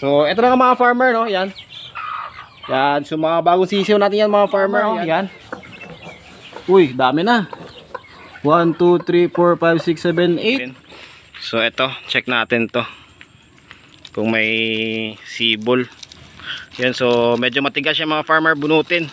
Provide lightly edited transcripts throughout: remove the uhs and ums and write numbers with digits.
So ito na nga mga farmer, no? Yan. Yan, so mga bagong sisiw natin yan mga farmer, oh. Yan. Uy, dami na. 1, 2, 3, 4, 5, 6, 7, 8. So ito, check natin to. Kung may sibol. Yan, so medyo matigas yung mga farmer, bunutin.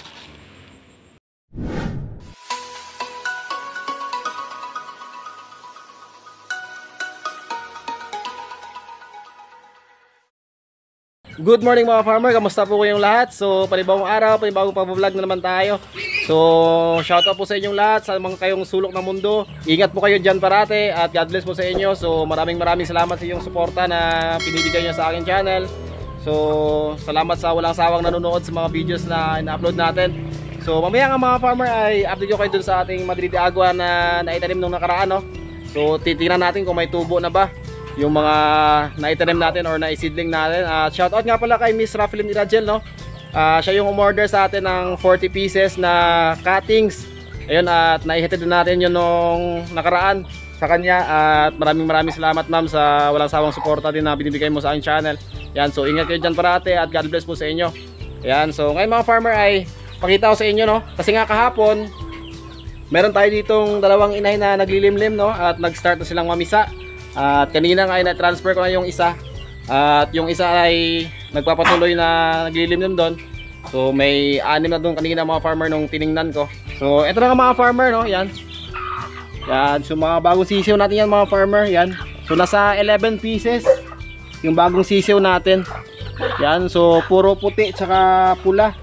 Good morning mga farmer, kamusta po kayong lahat? So panibagong araw, panibagong pag-vlog na naman tayo. So shoutout po sa inyong lahat, sa mga kayong sulok ng mundo. Ingat po kayo dyan parate at God bless po sa inyo. So maraming salamat sa iyong suporta na pinibigay nyo sa aking channel. So salamat sa walang sawang nanonood sa mga videos na ina-upload natin. So mamaya nga mga farmer ay update ko kayo dun sa ating Madrid de Agua na naitanim nung nakaraan, no? So titingnan natin kung may tubo na ba yung mga naitanim natin or naisidling natin. Shoutout nga pala kay Miss Rafaelin Iragel, no? Siya yung umorder sa atin ng 40 pieces na cuttings. Ayun, at naihatid din natin yun nung nakaraan sa kanya. At maraming salamat ma'am sa walang sawang suporta din na binibigay mo sa aking channel. Yan, so ingat kayo dyan parate at God bless po sa inyo. Yan, so ngayon mga farmer ay pakita ko sa inyo, no? Kasi nga kahapon meron tayo ditong dalawang inay na naglilimlim, no? At nag-start na silang mamisa. At kanina nga ay na-transfer ko na yung isa. At yung isa ay nagpapatuloy na naglilimlim doon. So may 6 na doon kanina mga farmer nung tiningnan ko. So eto na nga mga farmer, no? Yan. Yan, so mga bagong sisiw natin yan mga farmer. Yan. So nasa 11 pieces yung bagong sisiw natin. Yan, so puro puti tsaka pula.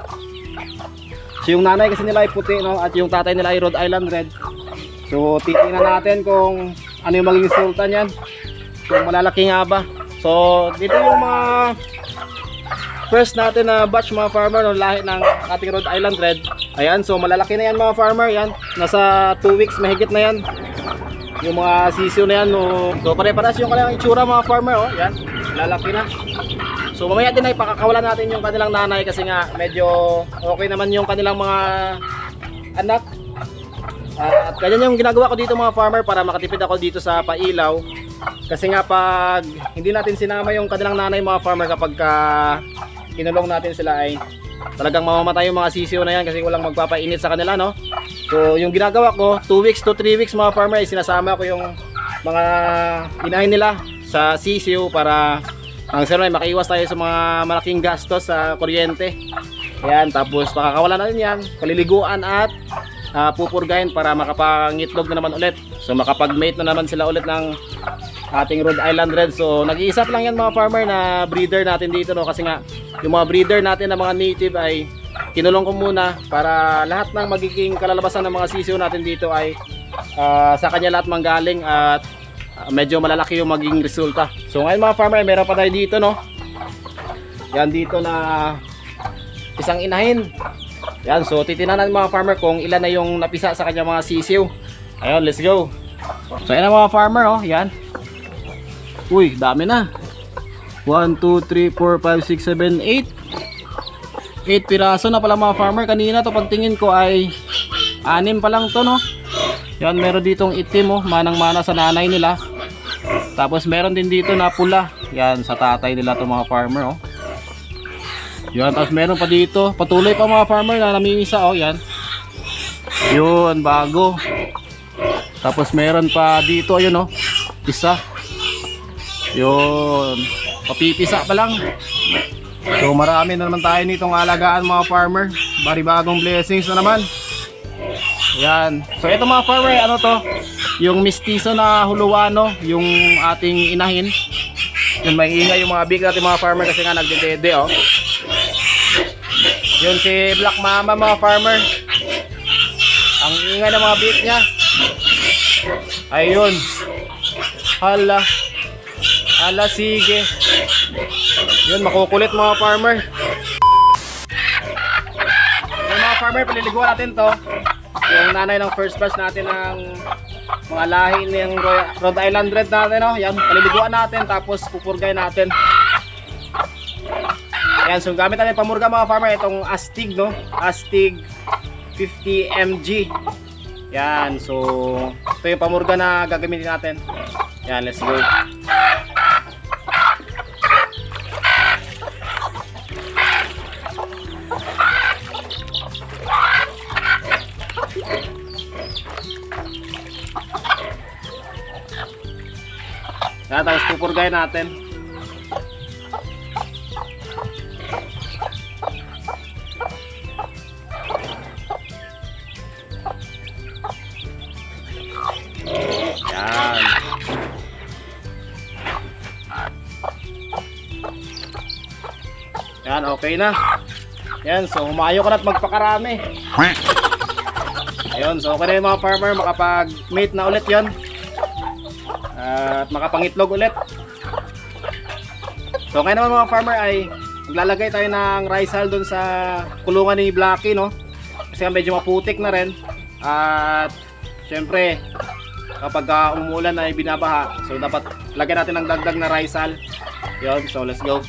So yung nanay kasi nila ay puti, no? At yung tatay nila ay Rhode Island Red. So titingnan natin kung ano yung maging resulta niyan, kung malalaki nga ba. So dito yung mga first natin na batch mga farmer, no, lahi ng ating Rhode Island Red. Ayan, so malalaki na yan mga farmer. Yan, nasa 2 weeks mahigit na yan yung mga sisiw na yan, no. So pare-paras yung kanilang itsura mga farmer, oh. Yan, malalaki na. So mamaya din ay pakakawalan natin yung kanilang nanay kasi nga medyo okay naman yung kanilang mga anak. At ganyan yung ginagawa ko dito mga farmer para makatipid ako dito sa pailaw. Kasi nga pag hindi natin sinama yung kanilang nanay mga farmer, kapag kinulong natin sila ay talagang mamamatay yung mga sisiw na yan kasi walang magpapainit sa kanila, no? So yung ginagawa ko 2 weeks to 3 weeks mga farmer ay sinasama ko yung mga inahin nila sa sisiw para ang sir ay makaiwas tayo sa mga malaking gastos sa kuryente. Ayan, tapos pakakawalan natin yan, paliliguan at pupurgahin para makapangitlog na naman ulit. So makapag-mate na naman sila ulit ng ating Rhode Island Red. So nag-iisap lang yan mga farmer na breeder natin dito, no? Kasi nga yung mga breeder natin na mga native ay kinulong ko muna para lahat ng magiging kalalabasan ng mga sisiw natin dito ay sa kanya lahat manggaling at medyo malalaki yung magiging resulta. So ngayon mga farmer, meron pa tayo dito, no? Yan dito na isang inahin. Yan, so titingnan natin mga farmer kung ilan na yung napisa sa kanya mga sisiw. Ayun, let's go. So ayan na mga farmer, oh. Yan. Uy, dami na. 1, 2, 3, 4, 5, 6, 7, 8. 8 piraso na pala mga farmer. Kanina to pagtingin ko ay 6 pa lang to, no? Yan, meron ditong itim, oh, manang-mana sa nanay nila. Tapos meron din dito na pula. Yan, sa tatay nila to mga farmer, oh. Yan, tapos meron pa dito, patuloy pa mga farmer na namimisa, oh, yan. Yun, bago. Tapos meron pa dito, ayun, oh, isa. Yun, papipisa pa lang. So marami na naman tayo nitong alagaan mga farmer. Bari bagong blessings na naman. Yan, so ito mga farmer, ano to? Yung mistiso na huluwano, yung ating inahin. Yun, may ingay yung mga big natin mga farmer kasi nga nagdedede, oh. Yun si Black Mama mga farmer. Ang ingay ng mga beat niya. Ayun. Hala. Hala, sige. Yun, makukulit mga farmer. Yung mga farmer, paliliguan natin to. Yung nanay ng first batch natin ng mga lahi ng Rhode Island Red natin, no? Yan, paliliguan natin tapos pupurgay natin. Ayan, so gamit natin pamurga mga farmer itong Astig, no? Astig 50 mg. Yan, so ito yung pamurga na gagamitin natin. Yan, let's go. Yan, tapos pupurgayin natin. Yan. Yan, okay na. Yan, so humayo ka na at magpakarami. Ayun, so okay na yung mga farmer, makapag-mate na ulit yon. At makapangitlog ulit. So okay naman mga farmer ay maglalagay tayo ng rice hull dun sa kulungan ni Blacky, no? Kasi medyo maputik na rin. At syempre kapag umuulan ay binabaha, so dapat lagyan natin ng dagdag na rice hull. Yun, so let's go.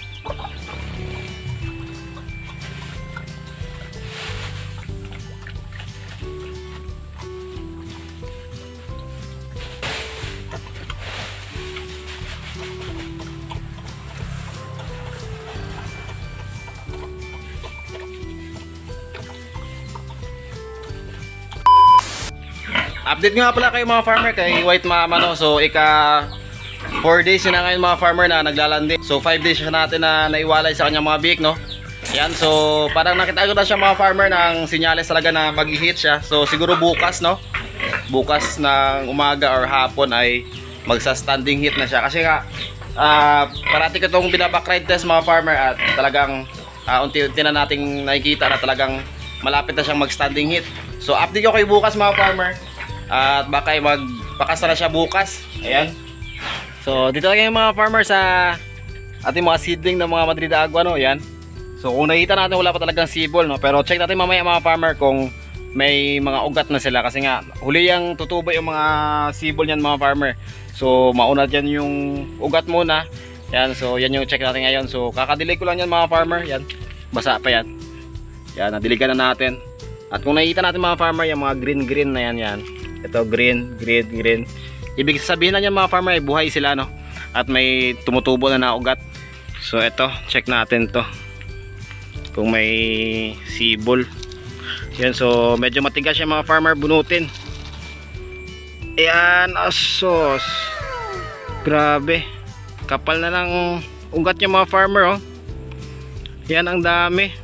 Update nga pala kayo mga farmer kay White Mama, no? So ika 4 days na ngayon mga farmer na naglalandi. So 5 days siya natin na naiwalay sa kanyang mga biik, no? Yan, so parang nakita ko na siya mga farmer ng sinyales talaga na mag-hit siya. So siguro bukas, no? Bukas ng umaga or hapon ay magsa-standing hit na siya. Kasi nga parati ko itong binaback-ride test mga farmer at talagang unti-unti na nating nakikita na talagang malapit na siyang mag-standing hit. So update ko kayo bukas mga farmer. At baka ay magpakas na siya bukas. Ayan. So dito lang yung mga farmer sa ating mga seedling ng mga Madrid Agua, no? Ayan. So kung nakita natin wala pa talagang sibol, no? Pero check natin mamaya mga farmer kung may mga ugat na sila. Kasi nga huli yung tutubo yung mga sibol niyan mga farmer. So mauna dyan yung ugat muna. Ayan. So yan yung check natin ngayon. So kakadilig ko lang yan mga farmer. Yan. Basa pa yan. Yan. Nadiligan na natin. At kung nakita natin mga farmer yung mga green na yan. Ito green. Ibig sabihin na yan mga farmer ay buhay sila, no? At may tumutubo na naugat. So ito, check natin to. Kung may sibol. Yan, so medyo matigas yung mga farmer bunutin. Ayan, asos. Grabe. Kapal na ng ugat yung mga farmer, oh. Yan, ang dami.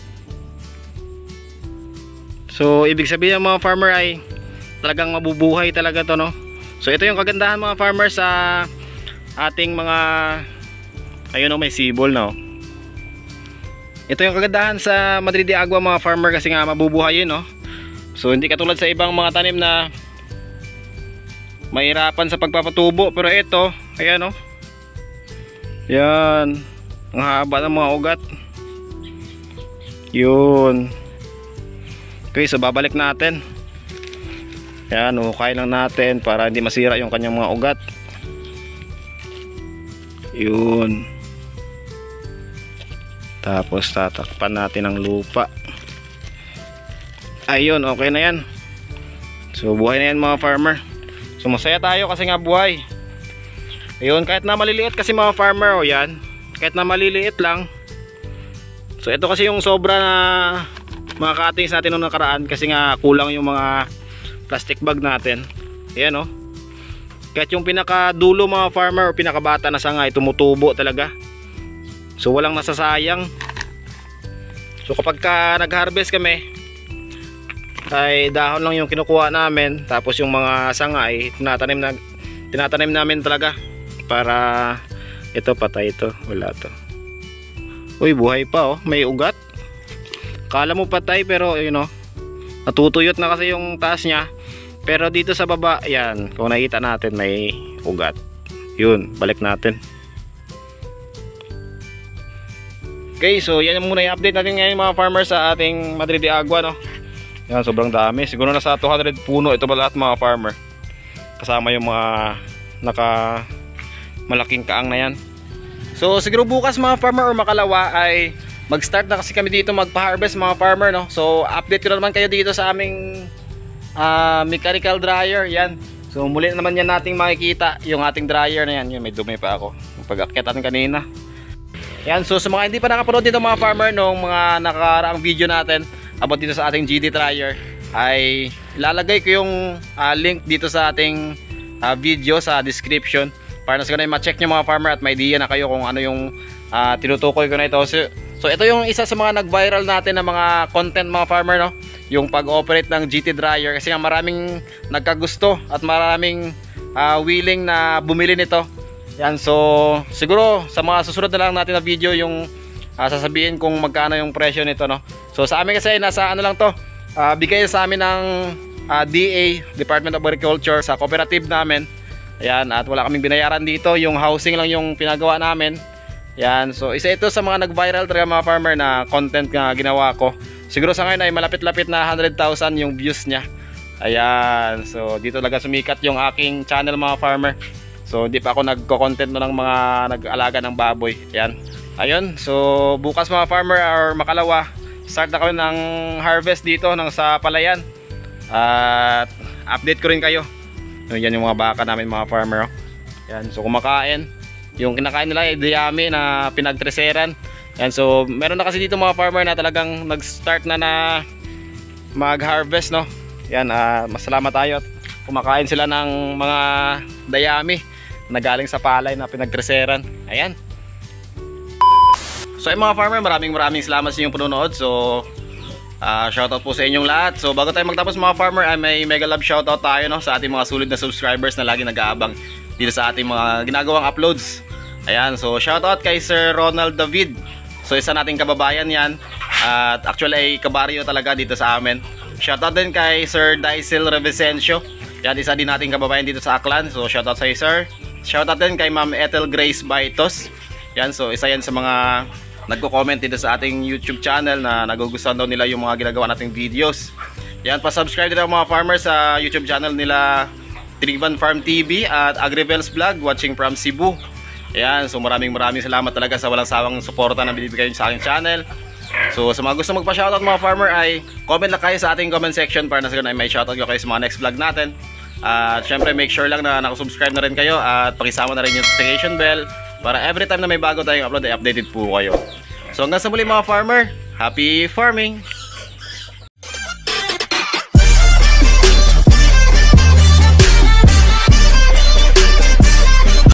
So ibig sabihin mga farmer ay talagang mabubuhay talaga to, no? So ito yung kagandahan mga farmer sa ating mga ayun, no, may sibol, no? Ito yung kagandahan sa Madrid Agua mga farmer kasi nga mabubuhay yun, no? So hindi katulad sa ibang mga tanim na mahirapan sa pagpapatubo, pero ito, ayan, no? Yan, ang haba ng mga ugat. Yun. Okay, so babalik natin. Yan, uhukay lang natin para hindi masira yung kanyang mga ugat. Yun. Tapos tatakpan natin ng lupa. Ayun, okay na yan. So buhay na yan mga farmer. So masaya tayo kasi nga buhay. Ayun, kahit na maliliit kasi mga farmer, oh yan. Kahit na maliliit lang. So ito kasi yung sobra na mga cuttings natin nung nakaraan kasi nga kulang yung mga plastic bag natin. Ayan, oh. Kahit yung pinakadulo mga farmer o pinakabata na sanga ay tumutubo talaga. So walang nasasayang. So kapag ka nag-harvest kami ay dahon lang yung kinukuha namin, tapos yung mga sanga ay tinatanim namin talaga para ito patay ito, wala to. Uy, buhay pa, oh, may ugat. Kala mo patay pero you know, natutuyot na kasi yung taas niya. Pero dito sa baba, yan, kung nakita natin may ugat. Yun, balik natin. Okay, so yan muna yung update natin ngayon mga farmers sa ating Madrid Agua, no? Yan, sobrang dami. Siguro nasa 200 puno ito ba lahat mga farmer. Kasama yung mga malaking kaang na yan. So siguro bukas mga farmer or makalawa ay mag-start na kasi kami dito magpa-harvest mga farmer, no? So update ko na naman kayo dito sa aming mechanical dryer. Yan. So muli naman yan nating makikita yung ating dryer na yan. Yun, may dumi pa ako yung pag-akyat natin kanina. Yan, so sa mga hindi pa nakapanood dito mga farmer nung mga nakaraang video natin about dito sa ating GD dryer, ay ilalagay ko yung link dito sa ating video sa description para sa ganun ma-check nyo mga farmer at may idea na kayo kung ano yung tinutukoy ko na ito. So ito yung isa sa mga nag-viral natin na mga content mga farmer, no? Yung pag-operate ng GT dryer kasi nga maraming nagkagusto at maraming willing na bumili nito. Yan, so siguro sa mga susunod na lang natin na video yung sasabihin kung magkano yung presyo nito, no? So sa amin kasi nasa ano lang to, bigay sa amin ng DA, Department of Agriculture, sa cooperative namin. Ayan, at wala kaming binayaran dito, yung housing lang yung pinagawa namin. Ayan, so isa ito sa mga nag-viral talaga mga farmer na content na ginawa ko. Siguro sa ngayon ay malapit-lapit na 100,000 yung views niya. Ayan, so dito talaga sumikat yung aking channel mga farmer. So hindi pa ako nagko-content ng mga nag-alaga ng baboy. Ayan, ayun, so bukas mga farmer or makalawa, start na kami ng harvest dito ng sa palayan. At update ko rin kayo. Yan yung mga baka namin mga farmer, oh. Yan, so kumakain. Yung kinakain nila ay diyami na pinagtreseran. Yan, so meron na kasi dito mga farmer na talagang nag-start na mag-harvest, no. Yan, masalamat tayo at kumakain sila ng mga dayami na galing sa palay na pinagtreseran. Ayan. So ay mga farmer, maraming salamat sa inyong panonood. So shoutout po sa inyong lahat. So bago tayo magtapos mga farmer, ay may mega love shoutout tayo, no, sa ating mga sulit na subscribers na lagi nag-aabang dito sa ating mga ginagawang uploads. Ayan, so shoutout kay Sir Ronald David. So isa nating kababayan yan, at actually ay kabaryo talaga dito sa amin. Shoutout din kay Sir Daisel Revicencio. Yan, isa din nating kababayan dito sa Aklan. So shoutout sa iyo, sir. Shoutout din kay Ma'am Ethel Grace Baitos. Yan, so isa yan sa mga nagko-comment dito sa ating YouTube channel na nagugustuhan daw nila yung mga ginagawa nating videos. Yan, pa-subscribe din ang mga farmers sa YouTube channel nila, Triban Farm TV at Agribels Vlog, watching from Cebu. Yan, so maraming salamat talaga sa walang sawang suporta na binibigay sa aking channel. So sa mga gusto magpa-shoutout mga farmer ay comment lang kayo sa ating comment section para na sa ganun ay may shoutout ko kayo sa mga next vlog natin. At syempre make sure lang na nakasubscribe na rin kayo at pakisama na rin yung notification bell para every time na may bago tayong upload ay updated po kayo. So hanggang sa muli mga farmer, happy farming!